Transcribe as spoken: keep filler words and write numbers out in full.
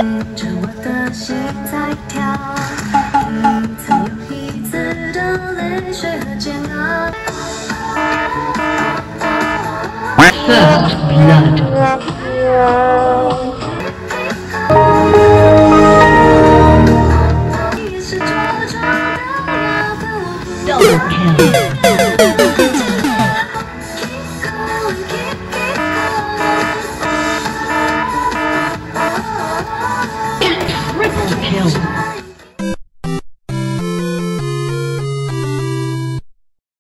听着我的心在跳，一次又一次的泪水和煎熬。 First blood.